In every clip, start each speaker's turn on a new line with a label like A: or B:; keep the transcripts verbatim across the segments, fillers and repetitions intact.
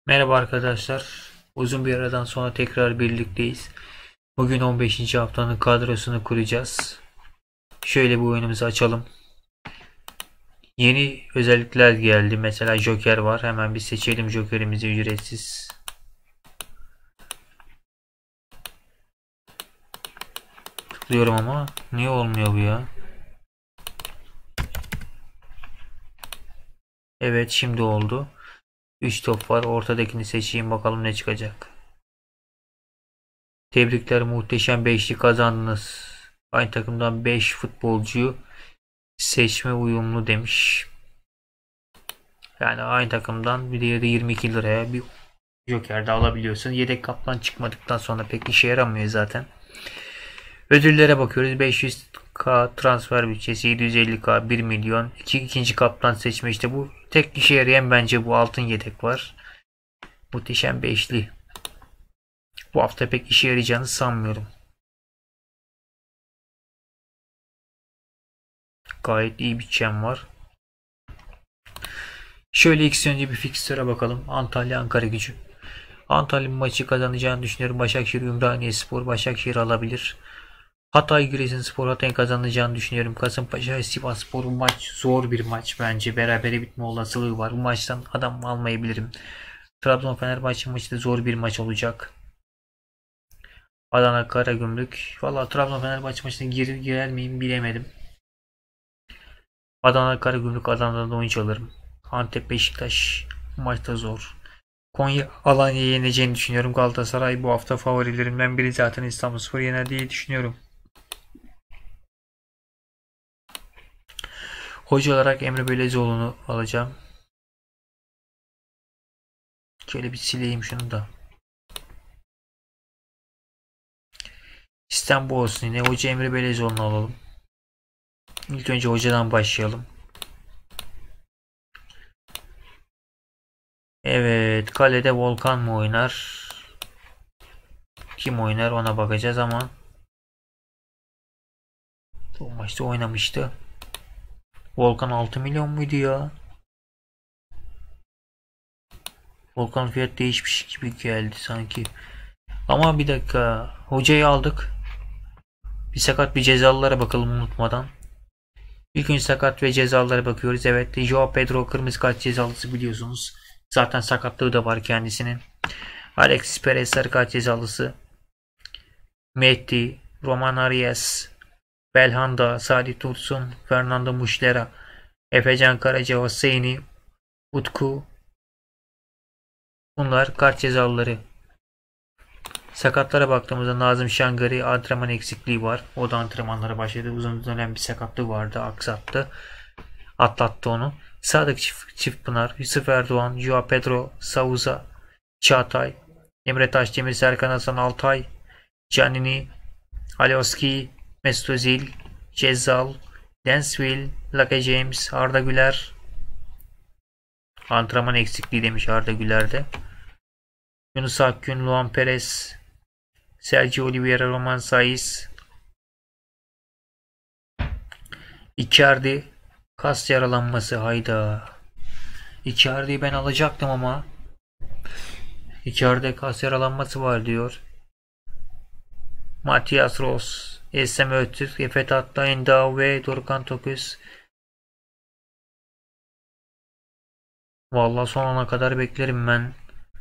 A: Merhaba arkadaşlar. Uzun bir aradan sonra tekrar birlikteyiz. Bugün on beşinci haftanın kadrosunu kuracağız. Şöyle bir oyunumuzu açalım. Yeni özellikler geldi. Mesela Joker var. Hemen bir seçelim Joker'imizi ücretsiz. Tıklıyorum ama niye olmuyor bu ya? Evet, şimdi oldu. üç top var. Ortadakini seçeyim, bakalım ne çıkacak. Tebrikler, muhteşem beşli kazandınız. Aynı takımdan beş futbolcuyu seçme uyumlu demiş. Yani aynı takımdan bir diğeri yirmi iki liraya bir Joker de alabiliyorsun. Yedek kaplan çıkmadıktan sonra pek işe yaramıyor zaten. Ödüllere bakıyoruz. beş yüz K transfer bütçesi, yedi yüz elli K, bir milyon. İki, ikinci kaptan seçme, işte bu tek işe yarayan bence bu altın yedek var. Muhteşem beşli. Bu hafta pek işe yarayacağını sanmıyorum. Gayet iyi bütçem var. Şöyle ilk önce bir fikstüre bakalım. Antalya Ankara Gücü. Antalya maçı kazanacağını düşünüyorum. Başakşehir Ümraniyespor, Başakşehir alabilir. Hatay Giresunspor, Hatay'ın kazanacağını düşünüyorum. Kasımpaşa Sivasspor, bu maç zor bir maç bence. Berabere bitme olasılığı var. Bu maçtan adam almayabilirim. Trabzon Fenerbahçe maçı da zor bir maç olacak. Adana Karagümrük. Valla Trabzon Fenerbahçe maçına girer, girer miyim bilemedim. Adana Karagümrük, Adana'dan oyuncu alırım. Antep Beşiktaş, bu maç da zor. Konya Alanya'yı yeneceğini düşünüyorum. Galatasaray bu hafta favorilerimden biri, zaten İstanbulspor yener diye düşünüyorum. Hoca olarak Emre Belezoğlu'nu alacağım. Şöyle bir sileyim şunu da. İstanbul olsun yine. Hoca Emre Belezoğlu'nu alalım. İlk önce hocadan başlayalım. Evet. Kalede Volkan mı oynar? Kim oynar ona bakacağız ama. Bu maçta oynamıştı. Volkan altı milyon muydu ya? Volkan fiyat değişmiş gibi geldi sanki. Ama bir dakika. Hocayı aldık. Bir sakat bir cezalılara bakalım unutmadan. İlk önce sakat ve cezalılara bakıyoruz. Evet. Joao Pedro kırmızı kart cezalısı biliyorsunuz. Zaten sakatlığı da var kendisinin. Alexis Perez sarı kart cezalısı. Mehdi, Roman Arias, Belhanda, Salih Dursun, Fernando Muslera, Efecan Karaca, Hüseyini, Utku. Bunlar kart cezalıları. Sakatlara baktığımızda Nazım Şangari antrenman eksikliği var. O da antrenmanlara başladı. Uzun dönem bir sakatlığı vardı. Aksattı. Atlattı onu. Sadık Çift, Çiftpınar, Yusuf Erdoğan, Joao Pedro, Sauza, Çağatay, Emre Taşdemir, Serkan Hasan Altay, Canini, Alioski, Mesut Özil, Cezzal, Densville, Laka James, Arda Güler. Antrenman eksikliği demiş Arda Güler'de. Yunus Akgün, Luan Perez, Sergio Oliveira, Roman Saiz, Icardi, kas yaralanması, hayda. Icardi'yi ben alacaktım ama Icardi kas yaralanması var diyor. Matias Ross, Esem Öztürk, Efe Tatlı, Endao ve Dorukhan Toköz. Vallahi son ana kadar beklerim ben.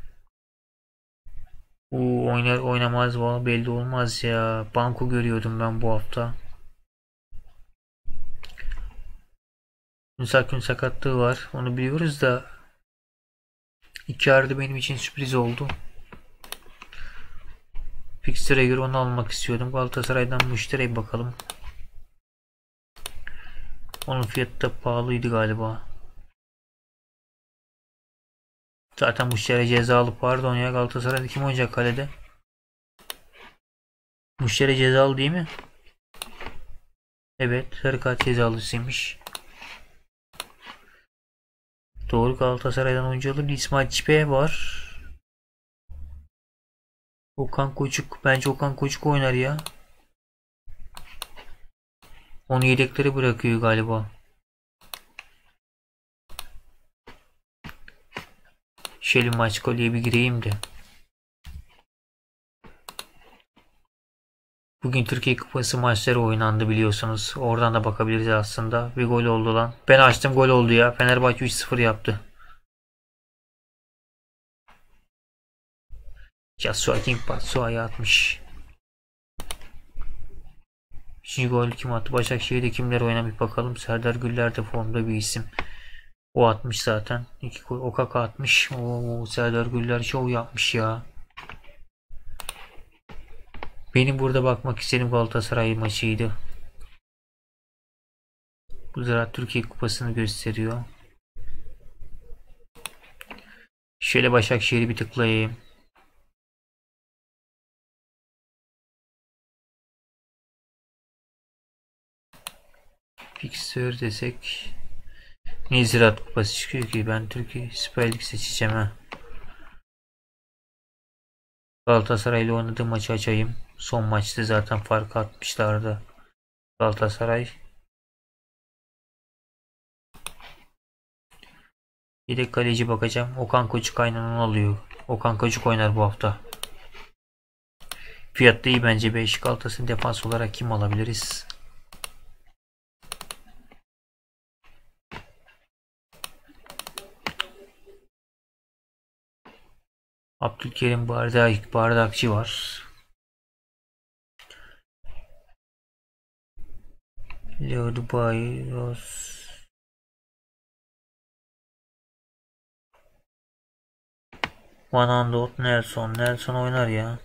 A: Bu oynar oynamaz, vallahi belli olmaz ya. Banko görüyordum ben bu hafta. Müsakün sakatlığı var. Onu biliyoruz da Icardi benim için sürpriz oldu. Fixture'e göre onu almak istiyordum. Galatasaray'dan müşteriye bakalım. Onun fiyatı da pahalıydı galiba. Zaten müşteri cezalı, pardon ya. Galatasaray'da kim oynayacak kalede? Müşteri cezalı değil mi? Evet, sarı kart cezalısıymış. Doğru, Galatasaray'dan oyuncu alır. İsmail Çipe var. Okan Koçuk. Bence Okan Koçuk oynar ya. Onu yedekleri bırakıyor galiba. Şöyle maç kolye bir gireyim de. Bugün Türkiye Kupası maçları oynandı biliyorsunuz. Oradan da bakabiliriz aslında. Bir gol oldu lan. Ben açtım, gol oldu ya. Fenerbahçe üç sıfır yaptı. Joshua King Patsua'ya atmış. Üçüncü gol kim attı? Başakşehir'de kimler oynamış bakalım. Serdar Güller de formda bir isim. O atmış zaten. İki gol. Okaka atmış. Oo, Serdar Güller şov yapmış ya. Benim burada bakmak istediğim Galatasaray maçıydı. Bu Ziraat Türkiye Kupası'nı gösteriyor. Şöyle Başakşehir'i bir tıklayayım. Fixture desek. Ne Ziraat Kupası çıkıyor ki? Ben Türkiye Süper Lig seçeceğim ha. Galatasaray ile oynadığım maçı açayım. Son maçta zaten fark atmışlardı. Galatasaray. Yedek kaleci bakacağım. Okan Koçuk aynen onu alıyor. Okan Koçuk oynar bu hafta. Fiyat da iyi bence. beş Galatasaray'ın defans olarak kim alabiliriz? Abdülkerim Bardak, Bardakçı var. Leo Dubai, Ross. Van Aanholt, Nelson. Nelson oynar ya.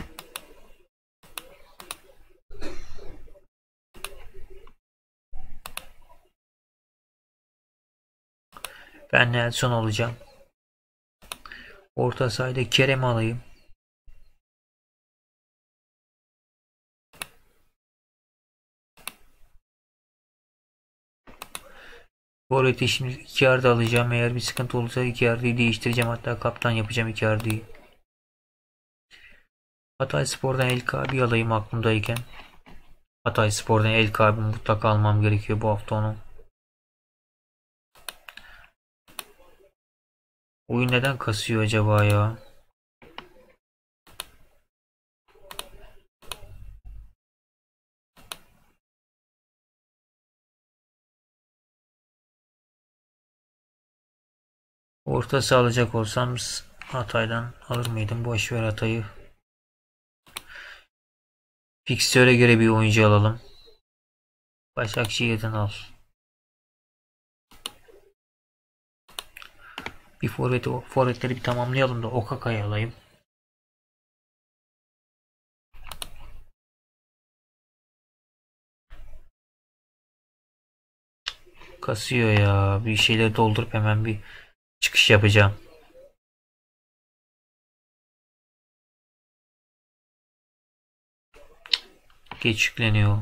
A: Ben Nelson olacağım. Orta sahada Kerem alayım. Forvet'i şimdi Icardi alacağım. Eğer bir sıkıntı olursa Icardi'yi değiştireceğim. Hatta kaptan yapacağım Icardi'yi. Hatayspor'dan El Kabi alayım aklımdayken. Hatayspor'dan El Kabi mutlaka almam gerekiyor bu hafta onu. Oyun neden kasıyor acaba ya? Orta saha alacak olsam Hatay'dan alır mıydım? Boş ver Hatay'ı. Fikstüre göre bir oyuncu alalım. Başakşehir'den al. Bir forveti, forvetleri bir tamamlayalım da Okaka'yı alayım. Kasıyor ya. Bir şeyleri doldurup hemen bir çıkış yapacağım. Geç yükleniyor.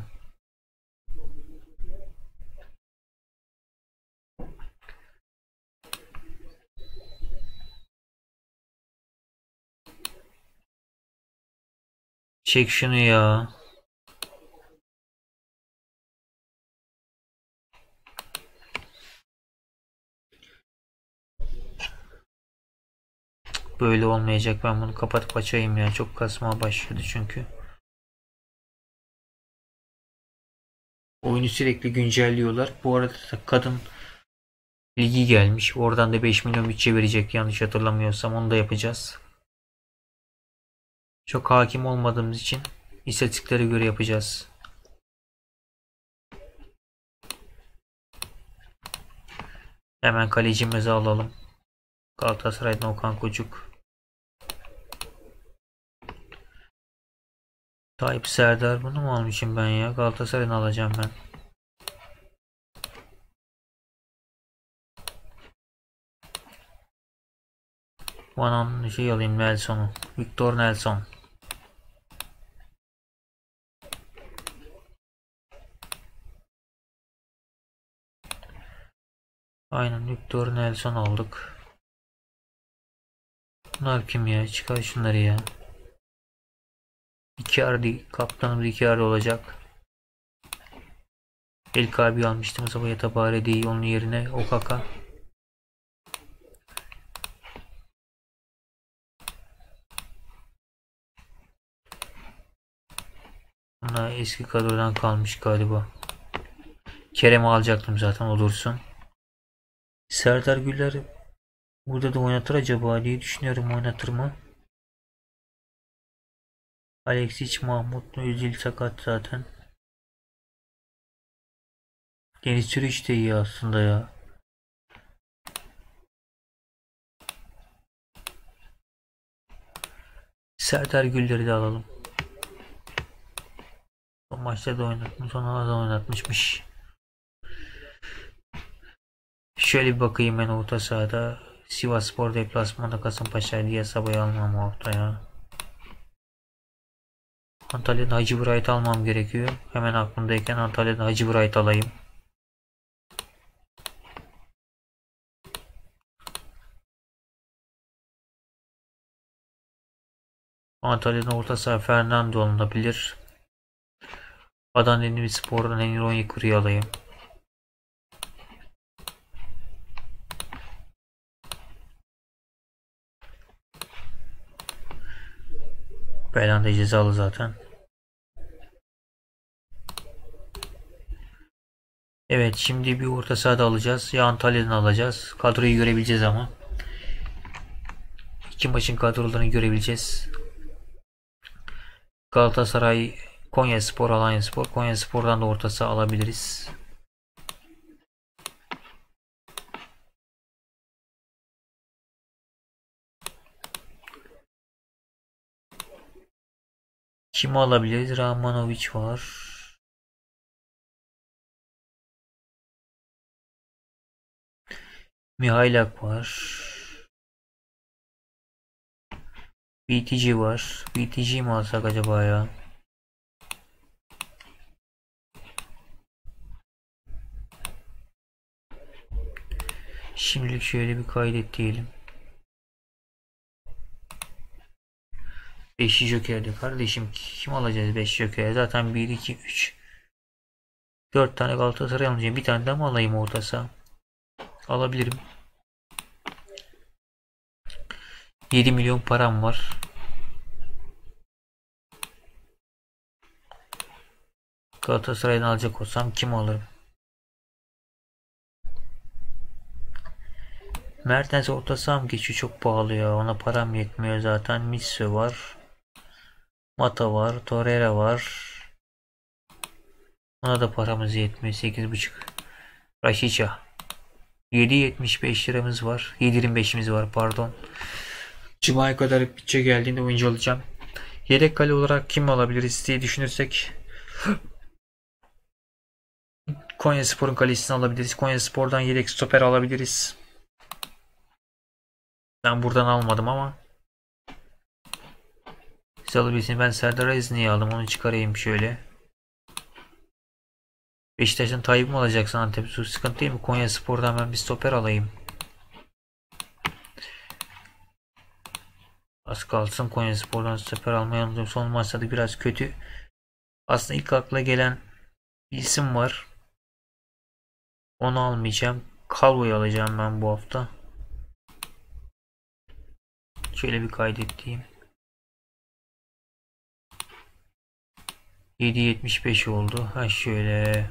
A: Çek şunu ya. Böyle olmayacak. Ben bunu kapatıp açayım ya. Çok kasmaya başladı çünkü. Oyunu sürekli güncelliyorlar. Bu arada kadın ligi gelmiş. Oradan da beş milyon bütçe verecek yanlış hatırlamıyorsam. Onu da yapacağız. Çok hakim olmadığımız için istatistiklere göre yapacağız. Hemen kalecimizi alalım. Galatasaray'dan Okan Koçuk. Tayyip Serdar, bunu mu almışım ben ya? Galatasaray'ın alacağım ben. Bana şey alayım, Nelson'u. Victor Nelson. Aynen, Victor Nelson aldık. Bunlar kim ya? Çıkar şunları ya. Icardi. Kaptanımız Icardi olacak. El Kabi almıştım. Ama Yatabare değil. Onun yerine Okaka. Bunlar eski kadrodan kalmış galiba. Kerem'i alacaktım zaten, o dursun. Serdar Güler burada da oynatır acaba diye düşünüyorum, oynatır mı? Alexic, Mahmut Özil sakat zaten. Deniz Türüç de iyi aslında ya. Serdar Güller'i de alalım. Son maçta da oynatmış, sonra da oynatmışmış. Şöyle bir bakayım ben orta sahada. Sivasspor deplasmanda Kasımpaşa diye Sabah'ı almam o hafta ya. Antalya'da Hacı Bright almam gerekiyor. Hemen aklımdayken Antalya'da Hacı Bright alayım. Antalya'da orta saha Fernando alınabilir. Adana Demirspor'dan Enver Onyekuru'yu alayım. Belanda cezalı zaten. Evet, şimdi bir orta sahada alacağız. Ya Antalya'dan alacağız. Kadroyu görebileceğiz ama. İki maçın kadrolarını görebileceğiz. Galatasaray, Konyaspor, Alanyaspor. Konyaspor'dan da orta saha alabiliriz. Kimi alabiliriz? Rahmanovic var. Mihailak var. B T G var. B T G mi alsak acaba ya? Şimdilik şöyle bir kaydet diyelim. beş Joker'de kardeşim, kim alacağız beş Joker? Zaten bir, iki, üç, dört tane Galatasaray alacağım. Bir tane daha mı alayım orta saha? Alabilirim. yedi milyon param var. Galatasaray'dan alacak olsam kim alırım? Mertens orta saha mı geçiyor? Çok pahalı ya. Ona param yetmiyor zaten. Mitsu var. Mata var. Torreira var. Ona da paramız yetmiyor. sekiz buçuk. Rashica. yedi yetmiş beş liramız var. yedi yirmi beşimiz var pardon. Cuma'ya kadar bütçe geldiğinde oyuncu alacağım. Yedek kale olarak kim alabiliriz diye düşünürsek Konyaspor'un kalesini alabiliriz. Konyaspor'dan yedek stoper alabiliriz. Ben buradan almadım ama siz alabilirsiniz. Ben Serdar Aziz'i aldım? Onu çıkarayım şöyle. Beşiktaş'ın Tayyip mi alacaksın Antep? Sıkıntı değil mi? Konyaspor'dan ben bir stoper alayım. Az kalsın Konyaspor'dan stoper almayı unuttum. Son maçta biraz kötü. Aslında ilk akla gelen bir isim var. Onu almayacağım. Calvo'yu alacağım ben bu hafta. Şöyle bir kaydettiğim. yedi yetmiş beş oldu. Ha şöyle.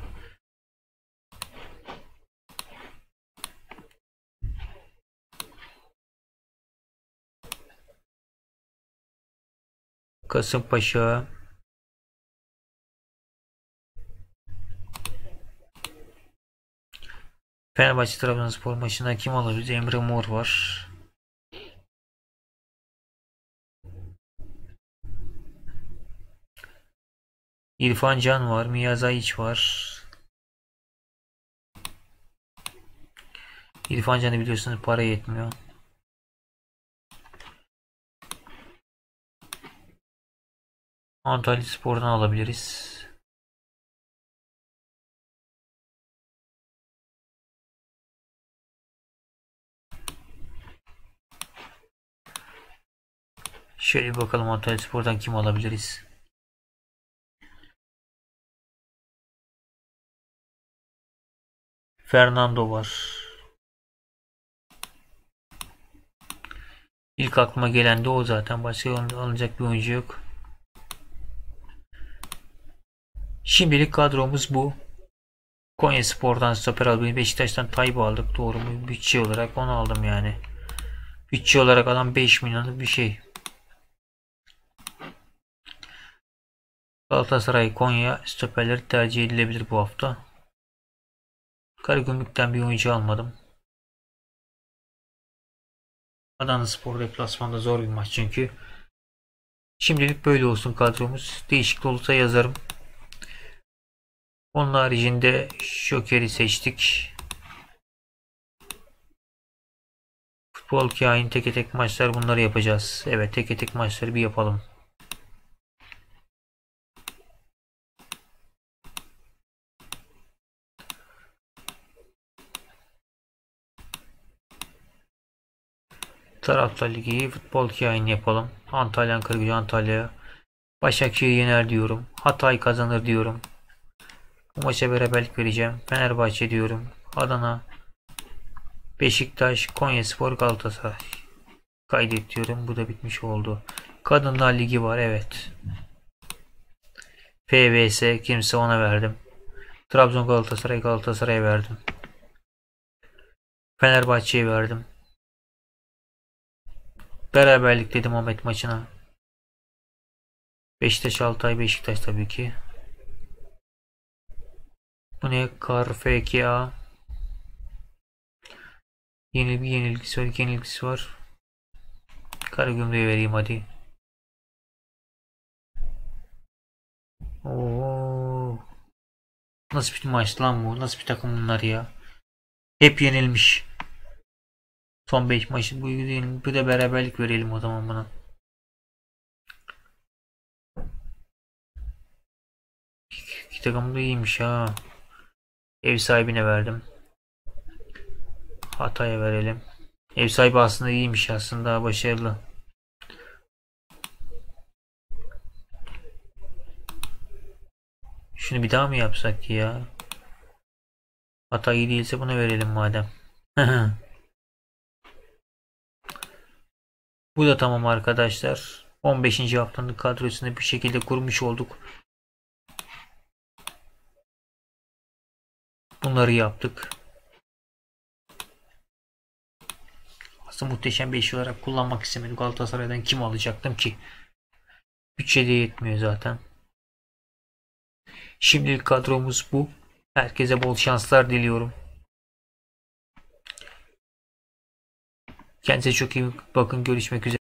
A: Kasımpaşa. Fenerbahçe Trabzonspor maçına kim alabiliriz? Emre Mor var. İrfan Can var. Miyazayiç var. İrfan Can'ı biliyorsunuz, para yetmiyor. Antalya Spor'dan alabiliriz. Şöyle bir bakalım Antalya Spor'dan kim alabiliriz. Fernando var. İlk aklıma gelen de o zaten. Başka alınacak bir oyuncu yok. Şimdilik kadromuz bu. Konyaspor'dan stoper aldım. Beşiktaş'tan Tayyip'i aldık. Doğru mu? Bütçe olarak onu aldım yani. Bütçe olarak adam beş milyonluk bir şey. Galatasaray, Konya stoperleri tercih edilebilir bu hafta. Karagümrük'ten bir oyuncu almadım. Adanaspor deplasmanda zor bir maç çünkü. Şimdilik böyle olsun kadromuz. Değişiklik olursa yazarım. Onun haricinde Joker'i seçtik. Futbol kain teke tek maçlar bunları yapacağız. Evet, teke tek maçları bir yapalım. Taraftar Ligi futbol kain yapalım. Antalya Ankara Antalya. Başakşehir yener diyorum. Hatay kazanır diyorum. Bu maça beraberlik vereceğim. Fenerbahçe diyorum. Adana, Beşiktaş, Konyaspor, Galatasaray. Kaydet diyorum. Bu da bitmiş oldu. Kadınlar Ligi var. Evet. P V S kimse ona verdim. Trabzon Galatasaray Galatasaray'a verdim. Fenerbahçe'ye verdim. Beraberlik dedim Ahmet maçına. Beşiktaş Altay Beşiktaş tabii ki. Bu ne? Kar F K A. Yeni bir yenilgisi var. İki yenilgisi var. Karagümrük'e vereyim hadi. Oo. Nasıl bir maç lan bu? Nasıl bir takım bunlar ya? Hep yenilmiş. Son beş maçı bu, bu da beraberlik verelim o zaman buna. İki takım da iyiymiş ha. Ev sahibine verdim. Hatay'a verelim. Ev sahibi aslında iyiymiş, aslında başarılı. Şunu bir daha mı yapsak ya? Hatay iyi değilse bunu verelim madem. Bu da tamam arkadaşlar. on beşinci haftanın kadrosunu bir şekilde kurmuş olduk. Bunları yaptık. Aslında muhteşem beş olarak kullanmak istemedim. Galatasaray'dan kim alacaktım ki? Bütçe de yetmiyor zaten. Şimdilik kadromuz bu. Herkese bol şanslar diliyorum. Kendinize çok iyi bakın. Görüşmek üzere.